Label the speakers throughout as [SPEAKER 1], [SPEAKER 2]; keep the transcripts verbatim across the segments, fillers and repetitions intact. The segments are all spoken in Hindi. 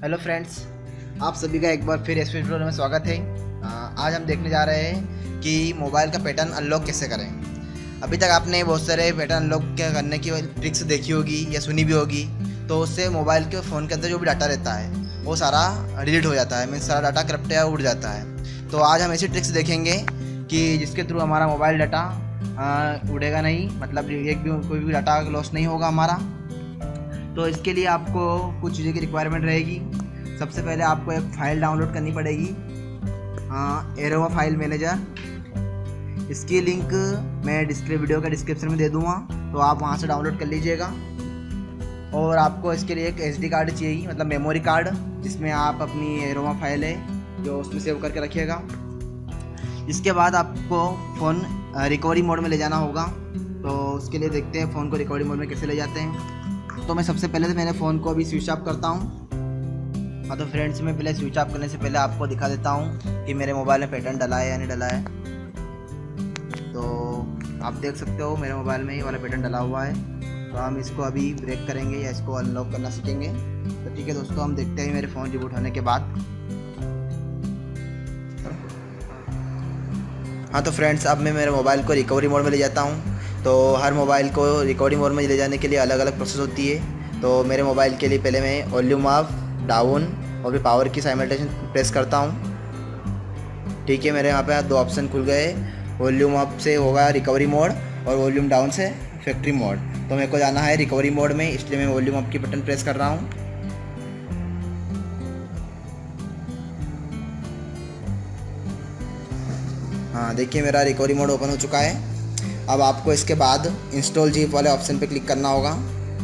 [SPEAKER 1] हेलो फ्रेंड्स, आप सभी का एक बार फिर एस पी में स्वागत है। आ, आज हम देखने जा रहे हैं कि मोबाइल का पैटर्न अनलॉक कैसे करें। अभी तक आपने बहुत सारे पैटर्न अनलॉक करने की ट्रिक्स देखी होगी या सुनी भी होगी। तो उससे मोबाइल के फ़ोन के अंदर जो भी डाटा रहता है वो सारा डिलीट हो जाता है, मीन्स सारा डाटा करप्ट या उड़ जाता है। तो आज हम ऐसी ट्रिक्स देखेंगे कि जिसके थ्रू हमारा मोबाइल डाटा उड़ेगा नहीं, मतलब एक भी कोई भी डाटा लॉस नहीं होगा हमारा। तो इसके लिए आपको कुछ चीज़ों की रिक्वायरमेंट रहेगी। सबसे पहले आपको एक फ़ाइल डाउनलोड करनी पड़ेगी, एरोमा फाइल मैनेजर। इसकी लिंक मैं डिस्क्रिप वीडियो का डिस्क्रिप्शन में दे दूँगा, तो आप वहाँ से डाउनलोड कर लीजिएगा। और आपको इसके लिए एक एस डी कार्ड चाहिए, मतलब मेमोरी कार्ड, जिसमें आप अपनी एरोमा फाइल है जो उसमें सेव करके रखिएगा। इसके बाद आपको फ़ोन रिकवरी मोड में ले जाना होगा। तो उसके लिए देखते हैं फ़ोन को रिकवरी मोड में कैसे ले जाते हैं। तो मैं सबसे पहले तो मेरे फ़ोन को अभी स्विच ऑफ करता हूँ। हाँ तो फ्रेंड्स, मैं पहले स्विच ऑफ करने से पहले आपको दिखा देता हूँ कि मेरे मोबाइल में पैटर्न डला है या नहीं डला है। तो आप देख सकते हो मेरे मोबाइल में ये वाला पैटर्न डला हुआ है। तो हम इसको अभी ब्रेक करेंगे या इसको अनलॉक करना सीखेंगे। तो ठीक है दोस्तों, हम देखते हैं मेरे फ़ोन रिबूट होने के बाद। हाँ तो फ्रेंड्स, अब मैं मेरे मोबाइल को रिकवरी मोड में ले जाता हूँ। तो हर मोबाइल को रिकवरी मोड में ले जाने के लिए अलग अलग प्रोसेस होती है। तो मेरे मोबाइल के लिए पहले मैं वॉल्यूम अप, डाउन और फिर पावर की साइमल्टेनियस प्रेस करता हूँ। ठीक है, मेरे यहाँ पे दो ऑप्शन खुल गए। वॉल्यूम अप से होगा रिकवरी मोड और वॉल्यूम डाउन से फैक्ट्री मोड। तो मेरे को जाना है रिकवरी मोड में, इसलिए मैं वॉल्यूम अप की बटन प्रेस कर रहा हूँ। हाँ देखिए, मेरा रिकवरी मोड ओपन हो चुका है। अब आपको इसके बाद इंस्टॉल जिप वाले ऑप्शन पे क्लिक करना होगा।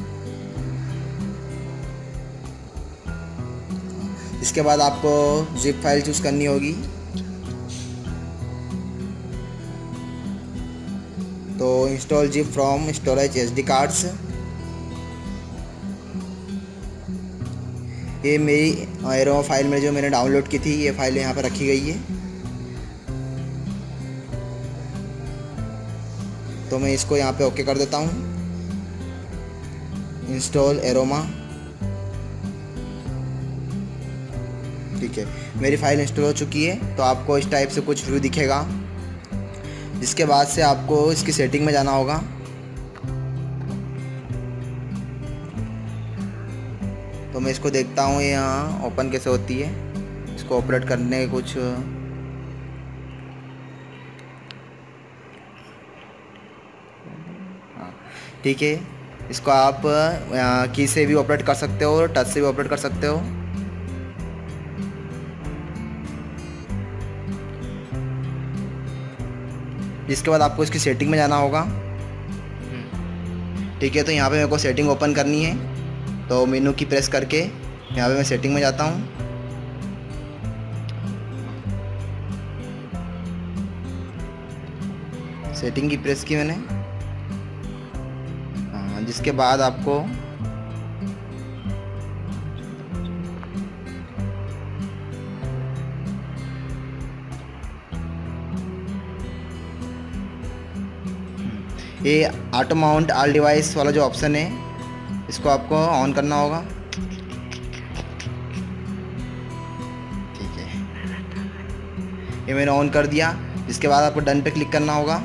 [SPEAKER 1] इसके बाद आपको जिप फाइल चूज़ करनी होगी। तो install zip from storage SD डी कार्ड्स, ये मेरी एरोमा फाइल में जो मैंने डाउनलोड की थी ये फाइल यहाँ पर रखी गई है। तो मैं इसको यहाँ पे ओके कर देता हूँ। इंस्टॉल एरोमा, ठीक है, मेरी फाइल इंस्टॉल हो चुकी है। तो आपको इस टाइप से कुछ व्यू दिखेगा। जिसके बाद से आपको इसकी सेटिंग में जाना होगा। तो मैं इसको देखता हूँ यहाँ ओपन कैसे होती है। इसको ऑपरेट करने के कुछ ठीक है, इसको आप की से भी ऑपरेट कर सकते हो और टच से भी ऑपरेट कर सकते हो। इसके बाद आपको इसकी सेटिंग में जाना होगा। ठीक है, तो यहाँ पे मेरे को सेटिंग ओपन करनी है। तो मेनू की प्रेस करके यहाँ पे मैं सेटिंग में जाता हूँ। सेटिंग की प्रेस की मैंने। जिसके बाद आपको ये ऑटो माउंट ऑल डिवाइस वाला जो ऑप्शन है, इसको आपको ऑन करना होगा। ठीक है, ये मैंने ऑन कर दिया। इसके बाद आपको डन पे क्लिक करना होगा।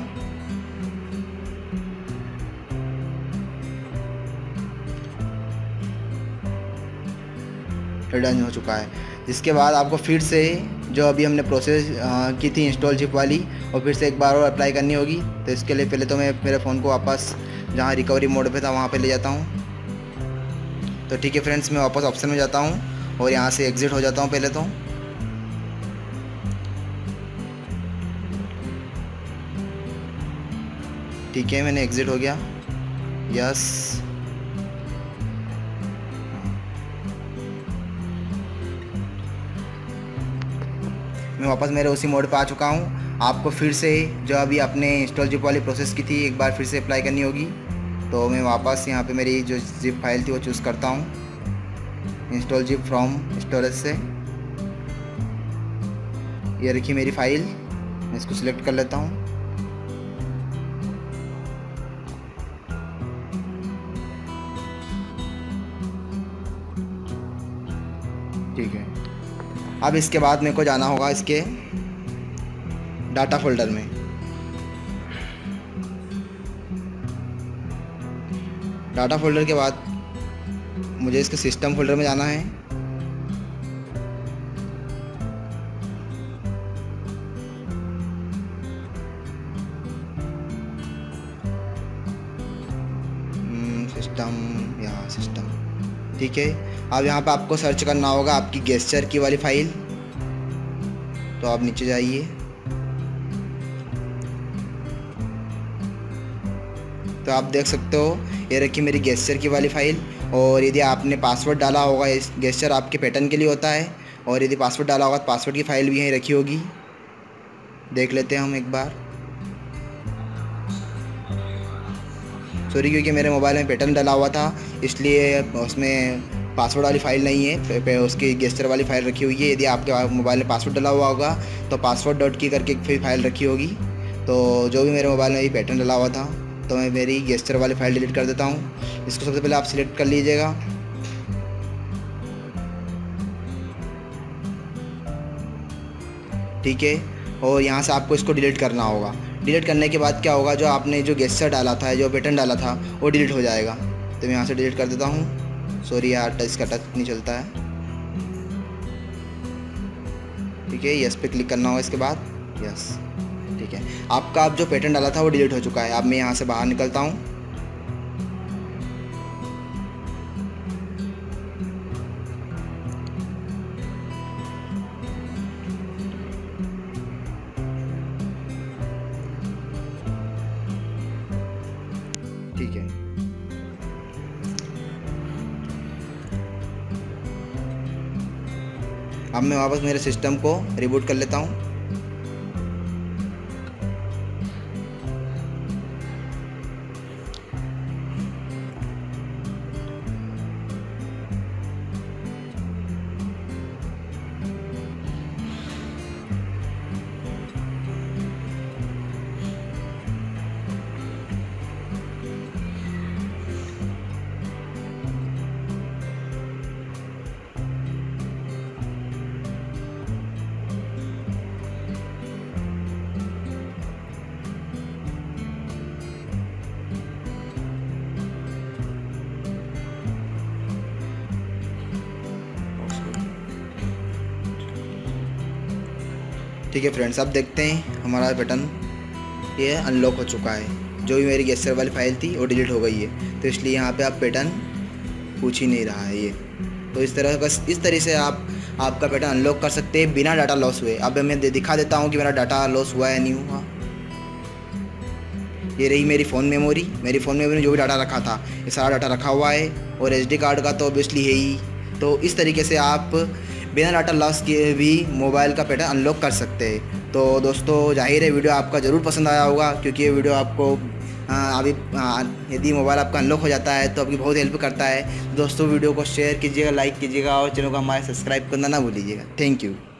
[SPEAKER 1] डन हो चुका है। जिसके बाद आपको फिर से जो अभी हमने प्रोसेस की थी इंस्टॉल जिप वाली, और फिर से एक बार और अप्लाई करनी होगी। तो इसके लिए पहले तो मैं मेरे फ़ोन को वापस जहाँ रिकवरी मोड पे था वहाँ पे ले जाता हूँ। तो ठीक है फ्रेंड्स, मैं वापस ऑप्शन में जाता हूँ और यहाँ से एग्ज़िट हो जाता हूँ पहले तो। ठीक है, मैंने एग्ज़िट हो गया। यस, मैं वापस मेरे उसी मोड पे आ चुका हूँ। आपको फिर से जो अभी आपने इंस्टॉल जिप वाली प्रोसेस की थी एक बार फिर से अप्लाई करनी होगी। तो मैं वापस यहाँ पे मेरी जो जिप फाइल थी वो चूज़ करता हूँ, इंस्टॉल जिप फ्रॉम स्टोरेज से। ये रखी मेरी फाइल, मैं इसको सिलेक्ट कर लेता हूँ। अब इसके बाद मेरे को जाना होगा इसके डाटा फोल्डर में। डाटा फोल्डर के बाद मुझे इसके सिस्टम फोल्डर में जाना है। सिस्टम, यहाँ सिस्टम, ठीक है। अब यहाँ पे आपको सर्च करना होगा आपकी गेस्चर की वाली फाइल। तो आप नीचे जाइए, तो आप देख सकते हो ये रखी मेरी गेस्चर की वाली फाइल। और यदि आपने पासवर्ड डाला होगा, इस गेस्चर आपके पैटर्न के लिए होता है, और यदि पासवर्ड डाला होगा तो पासवर्ड की फ़ाइल भी यहीं रखी होगी। देख लेते हैं हम एक बार। सॉरी, क्योंकि मेरे मोबाइल में पैटर्न डाला हुआ था इसलिए उसमें पासवर्ड वाली फ़ाइल नहीं है, उसकी गेस्चर वाली फ़ाइल रखी हुई है। यदि आपके मोबाइल में पासवर्ड डाला हुआ होगा तो पासवर्ड डॉट की करके फिर फाइल रखी होगी। तो जो भी मेरे मोबाइल में ये पैटर्न डाला हुआ था, तो मैं मेरी गेस्चर वाली फ़ाइल डिलीट कर देता हूँ। इसको सबसे पहले आप सिलेक्ट कर लीजिएगा। ठीक है, और यहाँ से आपको इसको डिलीट करना होगा। डिलीट करने के बाद क्या होगा, जो आपने जो गेस्चर डाला था, जो पैटर्न डाला था, वो डिलीट हो जाएगा। तो मैं यहाँ से डिलीट कर देता हूँ। सॉरी यार, इसका टच नहीं चलता है। ठीक है, यस पे क्लिक करना होगा इसके बाद। यस, ठीक है। आपका अब जो पैटर्न डाला था वो डिलीट हो चुका है। अब मैं यहाँ से बाहर निकलता हूँ। ठीक है, अब मैं वापस मेरे सिस्टम को रिबूट कर लेता हूँ। ठीक है फ्रेंड्स, अब देखते हैं हमारा पैटर्न ये अनलॉक हो चुका है। जो भी मेरी गेस्चर वाली फाइल थी वो डिलीट हो गई है, तो इसलिए यहाँ पे आप पैटर्न पूछ ही नहीं रहा है ये। तो इस तरह का इस तरह से आप आपका पैटर्न अनलॉक कर सकते हैं बिना डाटा लॉस हुए। अब मैं दिखा देता हूँ कि मेरा डाटा लॉस हुआ है नहीं हुआ। ये रही मेरी फ़ोन मेमोरी। मेरी फ़ोन मेमोरी में जो भी डाटा रखा था ये सारा डाटा रखा हुआ है, और एसडी कार्ड का तो ऑब्वियसली है ही। तो इस तरीके से आप बिना डाटा लॉस किए भी मोबाइल का पैटर्न अनलॉक कर सकते हैं। तो दोस्तों, जाहिर है वीडियो आपका ज़रूर पसंद आया होगा, क्योंकि ये वीडियो आपको अभी यदि मोबाइल आपका अनलॉक हो जाता है तो आपकी बहुत हेल्प करता है। दोस्तों, वीडियो को शेयर कीजिएगा, लाइक कीजिएगा, और चैनल को हमारे सब्सक्राइब करना ना भूलिएगा। Thank you.